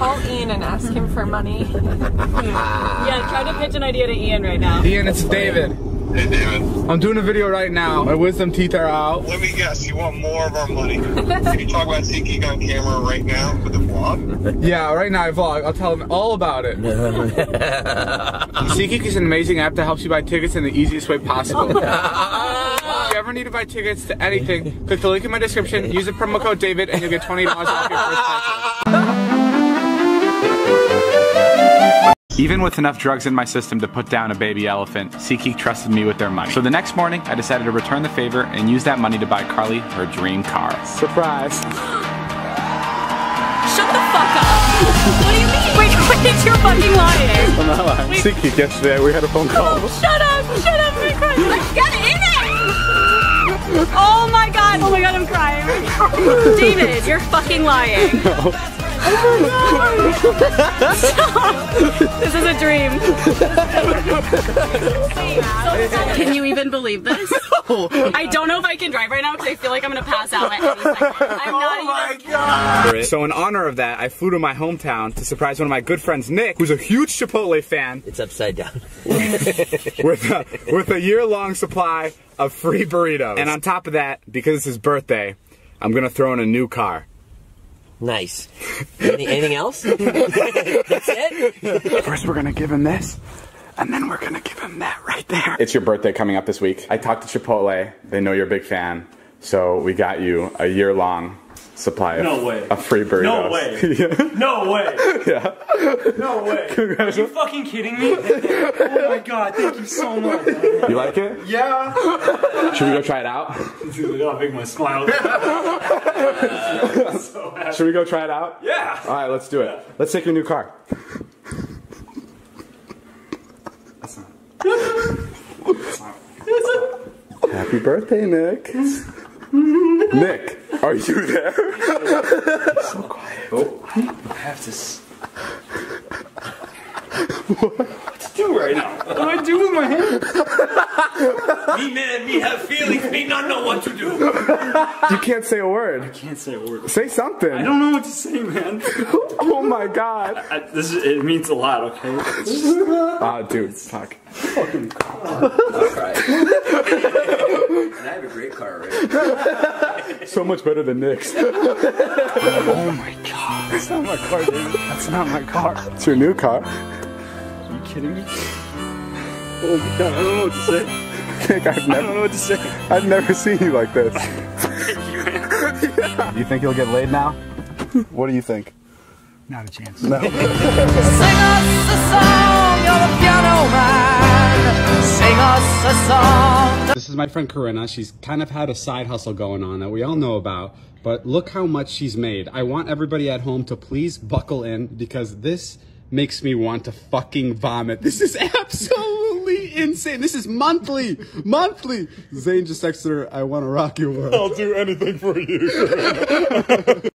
Call Ian and ask him for money. Yeah, try to pitch an idea to Ian right now. Ian, it's David. Hey, David. I'm doing a video right now. My wisdom teeth are out. Let me guess, you want more of our money. Can you talk about SeatGeek on camera right now with a vlog? Yeah, right now I vlog. I'll tell them all about it. SeatGeek is an amazing app that helps you buy tickets in the easiest way possible. If you ever need to buy tickets to anything, click the link in my description, use the promo code David, and you'll get $20 off your first purchase. Even with enough drugs in my system to put down a baby elephant, SeatGeek trusted me with their money. So the next morning, I decided to return the favor and use that money to buy Carly her dream car. Surprise. Shut the fuck up! What do you mean? Wait, you're fucking lying. I'm not lying. SeatGeek yesterday, we had a phone call. Oh, shut up, I'm crying. Let's get in it! Oh my god, I'm crying. David, you're fucking lying. No. Stop. This is a dream. Can you even believe this? No. I don't know if I can drive right now because I feel like I'm gonna pass out at any second. I'm not God. So in honor of that, I flew to my hometown to surprise one of my good friends, Nick, who's a huge Chipotle fan. It's upside down. with a year-long supply of free burritos. And on top of that, because it's his birthday, I'm gonna throw in a new car. Nice. Anything else? That's it? First we're gonna give him this, and then we're gonna give him that right there. It's your birthday coming up this week. I talked to Chipotle, they know you're a big fan, so we got you a year-long supply of free burritos. No way. Yeah. No way. Yeah. No way. Are you fucking kidding me? Oh my god, thank you so much. You like it? Yeah. Should we go try it out? Dude, I'll make my smile. So happy. Should we go try it out? Yeah. Alright, let's do it. Let's take your new car. Happy birthday, Nick. Nick, are you there? So quiet. Oh, I have to. What to do right now? What do I do with my hand? Me have feelings, me not know what to do. You can't say a word. I can't say a word. Say something. I don't know what to say, man. Oh my god. It means a lot, okay? It's just... Dude, fuck. Fucking car. Alright. And I have a great car, right? So much better than Nick's. Oh my god. That's not my car, dude. That's not my car. It's your new car. Are you kidding me? Oh my god, I don't know what to say. Nick, I don't know what to say. I've never seen you like this. Thank you, man. Yeah. You think you'll get laid now? What do you think? Not a chance. No. Sing us a song, you're the piano man. Sing us a song. This is my friend Corinna. She's kind of had a side hustle going on that we all know about, but look how much she's made. I want everybody at home to please buckle in because this makes me want to fucking vomit. This is absolutely insane. This is monthly. Zane just texted her, I want to rock your world. I'll do anything for you.